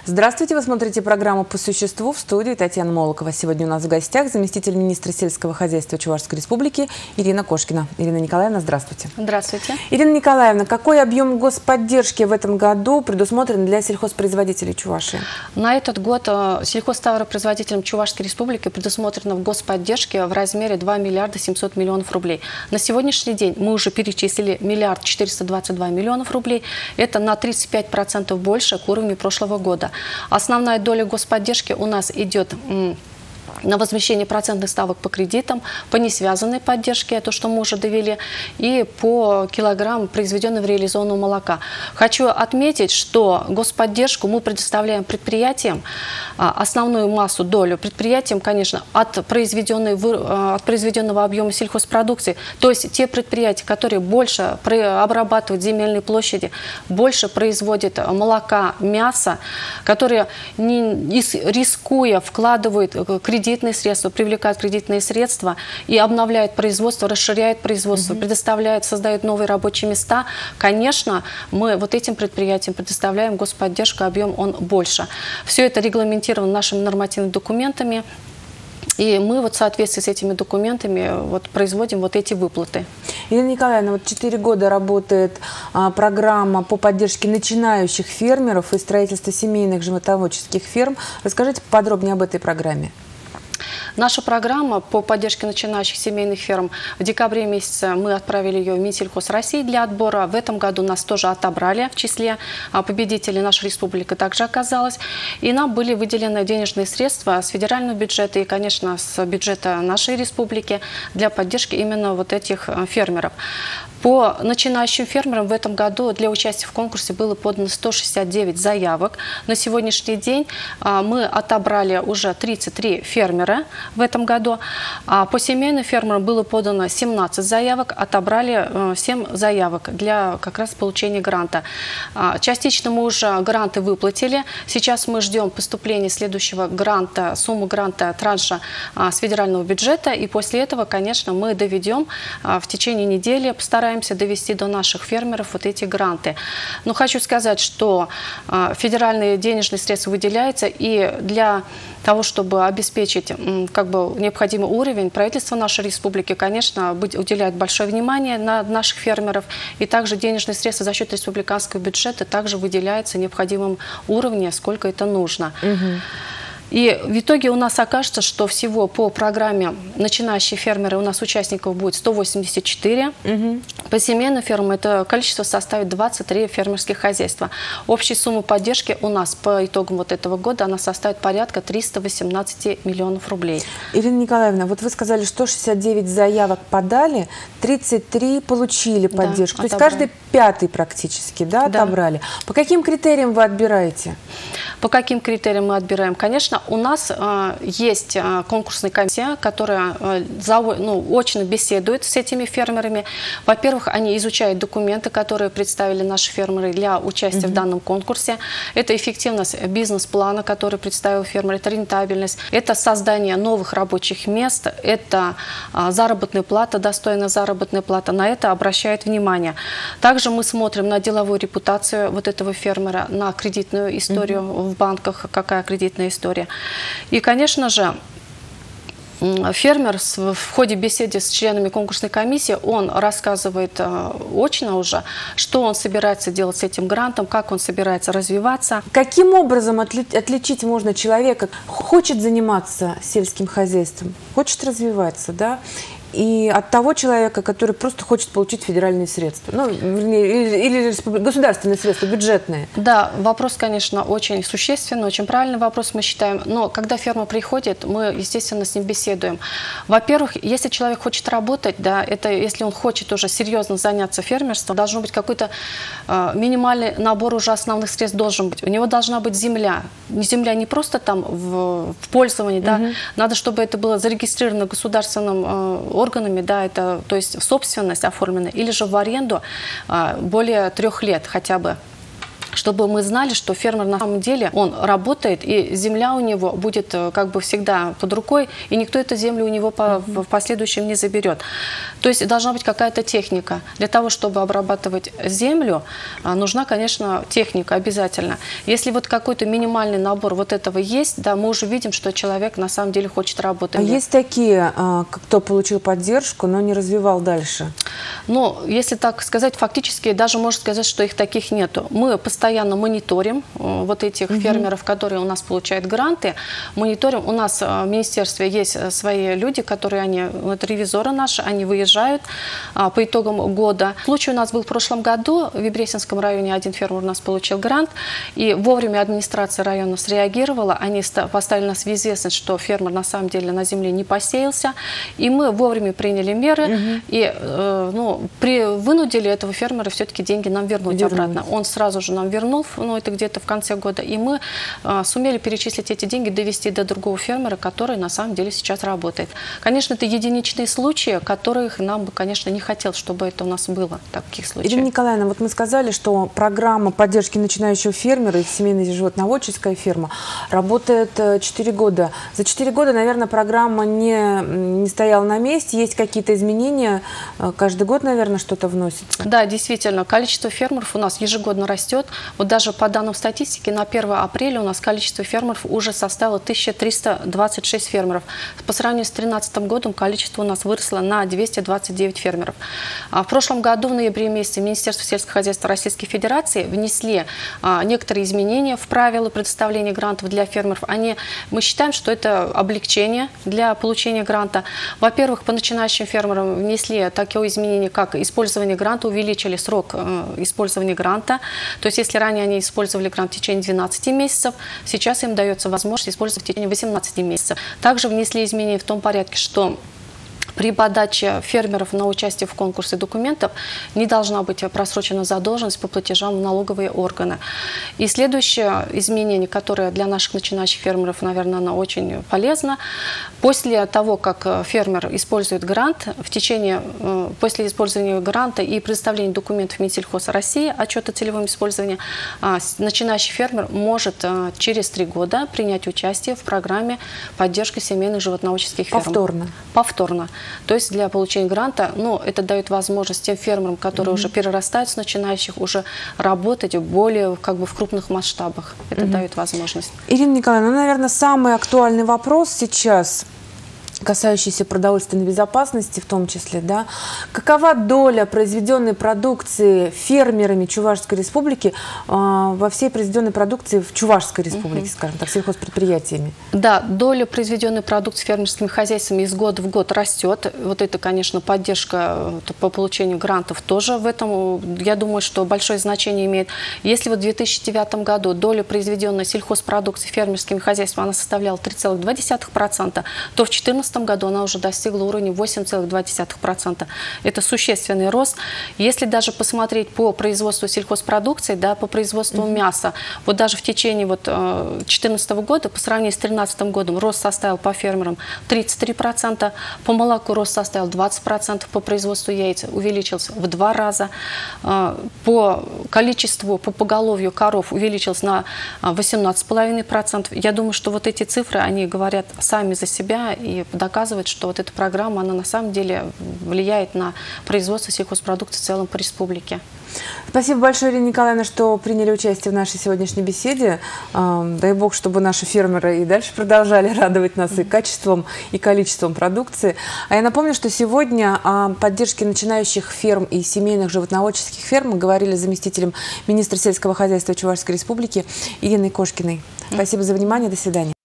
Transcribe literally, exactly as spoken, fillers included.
Здравствуйте, вы смотрите программу «По существу», в студии Татьяна Молокова. Сегодня у нас в гостях заместитель министра сельского хозяйства Чувашской республики Ирина Кошкина. Ирина Николаевна, здравствуйте. Здравствуйте. Ирина Николаевна, какой объем господдержки в этом году предусмотрен для сельхозпроизводителей Чувашии? На этот год сельхозтоваропроизводителям Чувашской республики предусмотрено в господдержке в размере два миллиарда семьсот миллионов рублей. На сегодняшний день мы уже перечислили миллиард четыреста двадцать два миллионов рублей. Это на тридцать пять процентов больше к уровню прошлого года. Основная доля господдержки у нас идет на возмещение процентных ставок по кредитам, по несвязанной поддержке, то, что мы уже довели, и по килограмму произведенного реализованного молока. Хочу отметить, что господдержку мы предоставляем предприятиям, основную массу, долю предприятиям, конечно, от, произведенной, от произведенного объема сельхозпродукции, то есть те предприятия, которые больше обрабатывают земельные площади, больше производят молока, мяса, которые, не, рискуя, вкладывают кредитные средства, привлекают кредитные средства и обновляют производство, расширяют производство, mm-hmm. предоставляют, создают новые рабочие места. Конечно, мы вот этим предприятиям предоставляем господдержку, объем он больше. Все это регламентировано нашими нормативными документами. И мы вот в соответствии с этими документами вот производим вот эти выплаты. Ирина Николаевна, вот четыре года работает а, программа по поддержке начинающих фермеров и строительства семейных животноводческих ферм. Расскажите подробнее об этой программе. Наша программа по поддержке начинающих семейных ферм, в декабре месяце мы отправили ее в Минсельхоз России для отбора. В этом году нас тоже отобрали в числе победителей. Наша республика также оказалась. И нам были выделены денежные средства с федерального бюджета и, конечно, с бюджета нашей республики для поддержки именно вот этих фермеров. По начинающим фермерам в этом году для участия в конкурсе было подано сто шестьдесят девять заявок. На сегодняшний день мы отобрали уже тридцать три фермера в этом году. А по семейным фермерам было подано семнадцать заявок, отобрали семь заявок для как раз получения гранта. Частично мы уже гранты выплатили. Сейчас мы ждем поступления следующего гранта, сумму гранта транша с федерального бюджета. И после этого, конечно, мы доведем в течение недели, постараемся довести до наших фермеров вот эти гранты. Но хочу сказать, что федеральные денежные средства выделяются, и для того, чтобы обеспечить как бы необходимый уровень, правительство нашей республики, конечно, уделяет большое внимание на наших фермеров, и также денежные средства за счет республиканского бюджета также выделяются необходимым уровнем, сколько это нужно. Угу. И в итоге у нас окажется, что всего по программе начинающие фермеры у нас участников будет сто восемьдесят четыре. Угу. По семейным фермам это количество составит двадцать три фермерских хозяйства. Общая сумма поддержки у нас по итогам вот этого года она составит порядка триста восемнадцать миллионов рублей. Ирина Николаевна, вот вы сказали, сто шестьдесят девять заявок подали, тридцать три получили поддержку. Да, то есть каждый пятый практически, да, да, отобрали. По каким критериям вы отбираете? По каким критериям мы отбираем? Конечно, у нас э, есть э, конкурсная комиссия, которая э, зав... ну, очно беседует с этими фермерами. Во-первых, они изучают документы, которые представили наши фермеры для участия mm-hmm. в данном конкурсе. Это эффективность бизнес-плана, который представил фермер, это рентабельность, это создание новых рабочих мест, это э, заработная плата, достойная заработная плата. На это обращают внимание. Также мы смотрим на деловую репутацию вот этого фермера, на кредитную историю mm-hmm. в банках, какая кредитная история. И, конечно же, фермер в ходе беседы с членами конкурсной комиссии, он рассказывает очно уже, что он собирается делать с этим грантом, как он собирается развиваться. Каким образом отличить можно человека, хочет заниматься сельским хозяйством, хочет развиваться, да, и от того человека, который просто хочет получить федеральные средства, ну, или, или государственные средства, бюджетные? Да, вопрос, конечно, очень существенный, очень правильный вопрос, мы считаем. Но когда ферма приходит, мы, естественно, с ним беседуем. Во-первых, если человек хочет работать, да, это если он хочет уже серьезно заняться фермерством, должен быть какой-то э, минимальный набор уже основных средств должен быть. У него должна быть земля. Земля не просто там в, в пользовании, да, угу. Надо, чтобы это было зарегистрировано государственным э, органами, да, это, то есть собственность оформлена, или же в аренду а, более трех лет хотя бы. чтобы мы знали, что фермер на самом деле, он работает, и земля у него будет как бы всегда под рукой, и никто эту землю у него по, в последующем не заберет. То есть должна быть какая-то техника. Для того, чтобы обрабатывать землю, нужна, конечно, техника обязательно. Если вот какой-то минимальный набор вот этого есть, да, мы уже видим, что человек на самом деле хочет работать. А есть такие, кто получил поддержку, но не развивал дальше? Ну, если так сказать, фактически даже можно сказать, что их таких нету. Мы постоянно мониторим вот этих угу. фермеров, которые у нас получают гранты. Мониторим. У нас в министерстве есть свои люди, которые, они, это ревизоры наши, они выезжают по итогам года. Случай у нас был в прошлом году. В Ибресинском районе один фермер у нас получил грант. И вовремя администрация района среагировала. Они поставили нас в известность, что фермер на самом деле на земле не посеялся. И мы вовремя приняли меры. Угу. И ну, при, вынудили этого фермера все-таки деньги нам вернуть, вернуть обратно. Он сразу же нам вернул, ну это где-то в конце года, и мы а, сумели перечислить эти деньги, довести до другого фермера, который на самом деле сейчас работает. Конечно, это единичные случаи, которых нам бы, конечно, не хотелось, чтобы это у нас было, таких случаев. Ирина Николаевна, вот мы сказали, что программа поддержки начинающего фермера и семейная животноводческая ферма работает четыре года. За четыре года, наверное, программа не, не стояла на месте, есть какие-то изменения, каждый год, наверное, что-то вносится. Да, действительно, количество фермеров у нас ежегодно растет. Вот даже по данным статистики, на первое апреля у нас количество фермеров уже составило тысячу триста двадцать шесть фермеров. По сравнению с две тысячи тринадцатым годом количество у нас выросло на двести двадцать девять фермеров. А в прошлом году, в ноябре месяце, Министерство сельского хозяйства Российской Федерации внесли а, некоторые изменения в правила предоставления грантов для фермеров. Они, мы считаем, что это облегчение для получения гранта. Во-первых, по начинающим фермерам внесли такое изменение, как использование гранта, увеличили срок э, использования гранта. То есть, если ранее они использовали грант в течение двенадцати месяцев, сейчас им дается возможность использовать в течение восемнадцати месяцев. Также внесли изменения в том порядке, что при подаче фермеров на участие в конкурсе документов не должна быть просрочена задолженность по платежам в налоговые органы. И следующее изменение, которое для наших начинающих фермеров, наверное, оно очень полезно. После того, как фермер использует грант, в течение, после использования гранта и предоставления документов Минсельхоз России, отчет о целевом использовании, начинающий фермер может через три года принять участие в программе поддержки семейных животноводческих ферм. Повторно. Повторно. То есть для получения гранта, ну, это дает возможность тем фермерам, которые mm-hmm. уже перерастают с начинающих, уже работать более как бы в крупных масштабах. Это mm-hmm. дает возможность. Ирина Николаевна, ну, наверное, самый актуальный вопрос сейчас, касающийся продовольственной безопасности в том числе, да, какова доля произведенной продукции фермерами Чувашской республики э, во всей произведенной продукции в Чувашской республике, угу. скажем так, сельхозпредприятиями? Да, доля произведенной продукции фермерскими хозяйствами из года в год растет. Вот это, конечно, поддержка по получению грантов тоже в этом, я думаю, что большое значение имеет. Если вот в две тысячи девятом году доля произведенной сельхозпродукции фермерскими хозяйствами она составляла три целых две десятых процента, то в две тысячи четырнадцатом году она уже достигла уровня восемь целых две десятых процента. Это существенный рост. Если даже посмотреть по производству сельхозпродукции, да, по производству mm-hmm. мяса, вот даже в течение вот, две тысячи четырнадцатого года, по сравнению с две тысячи тринадцатым годом, рост составил по фермерам тридцать три процента, по молоку рост составил двадцать процентов, по производству яиц увеличился в два раза, по количеству, по поголовью коров увеличился на восемнадцать целых пять десятых процента. Я думаю, что вот эти цифры, они говорят сами за себя и доказывает, что вот эта программа, она на самом деле влияет на производство сельхозпродукции в целом по республике. Спасибо большое, Ирина Николаевна, что приняли участие в нашей сегодняшней беседе. Дай бог, чтобы наши фермеры и дальше продолжали радовать нас и качеством, и количеством продукции. А я напомню, что сегодня о поддержке начинающих ферм и семейных животноводческих ферм мы говорили с заместителем министра сельского хозяйства Чувашской республики Ириной Кошкиной. Спасибо за внимание. До свидания.